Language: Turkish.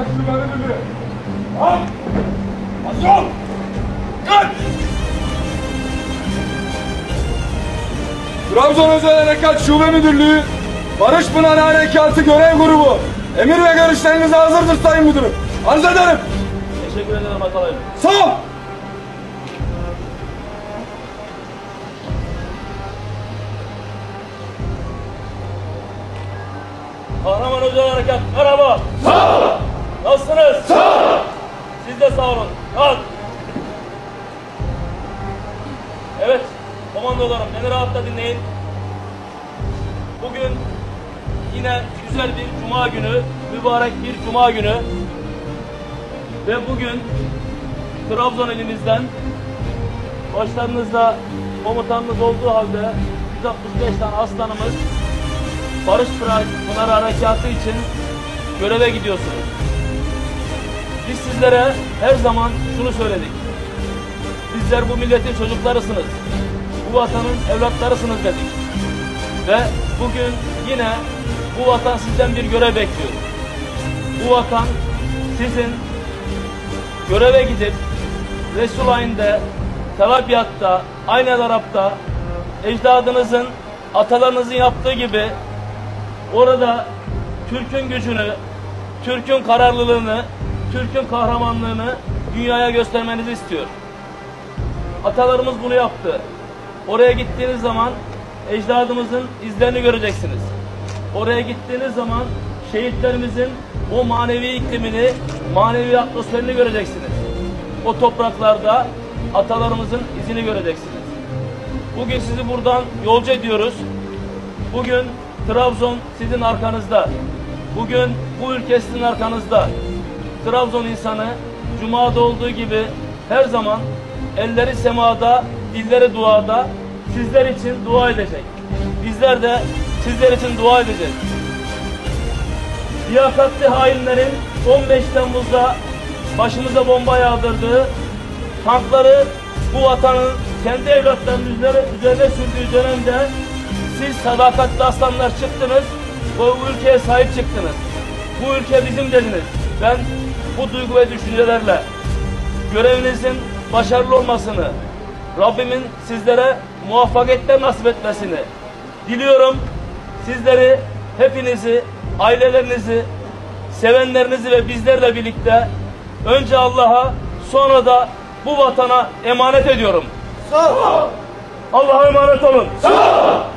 Harekat Şube Müdürlüğü. Al! Hazır ol! Kaç! Trabzon Özel Harekat Şube Müdürlüğü, Barış Pınar Harekatı Görev Grubu. Emir ve görüşlerinize hazırdır Sayın Müdürüm. Arz ederim. Teşekkür ederim Atalay'ım. Sağ ol! Kahraman Özel Harekat, merhaba. Sağ ol! Nasılsınız? Sağ ol! Siz de sağ olun. Kalk. Evet, komandolarım, beni rahatla dinleyin. Bugün yine güzel bir cuma günü, mübarek bir cuma günü. Ve bugün Trabzon ilimizden başlarınızda komutanınız olduğu halde 165 tane aslanımız Barış Pınar Harekatı için göreve gidiyorsunuz. Biz sizlere her zaman şunu söyledik. Sizler bu milletin çocuklarısınız. Bu vatanın evlatlarısınız dedik. Ve bugün yine bu vatan sizden bir görev bekliyor. Bu vatan sizin göreve gidip Resulayn'da, Telabiyatta, Aynel Arap'ta ecdadınızın, atalarınızın yaptığı gibi orada Türk'ün gücünü, Türk'ün kararlılığını, Türk'ün kahramanlığını dünyaya göstermenizi istiyor. Atalarımız bunu yaptı. Oraya gittiğiniz zaman ecdadımızın izlerini göreceksiniz. Oraya gittiğiniz zaman şehitlerimizin o manevi iklimini, manevi atmosferini göreceksiniz. O topraklarda atalarımızın izini göreceksiniz. Bugün sizi buradan yolcu ediyoruz. Bugün Trabzon sizin arkanızda. Bugün bu ülke sizin arkanızda. Trabzon insanı Cuma'da olduğu gibi her zaman elleri semada, dilleri duada sizler için dua edecek. Bizler de sizler için dua edeceğiz. Liyakatli hainlerin 15 Temmuz'da başımıza bomba yağdırdığı, tankları bu vatanın kendi evlatlarının üzerine sürdüğü dönemde siz sadakatli aslanlar çıktınız, bu ülkeye sahip çıktınız. Bu ülke bizim dediniz. Ben bu duygu ve düşüncelerle görevinizin başarılı olmasını, Rabbimin sizlere muvaffakiyetler nasip etmesini diliyorum. Sizleri, hepinizi, ailelerinizi, sevenlerinizi ve bizlerle birlikte önce Allah'a, sonra da bu vatana emanet ediyorum. Sağ ol! Allah'a emanet olun. Sağ ol!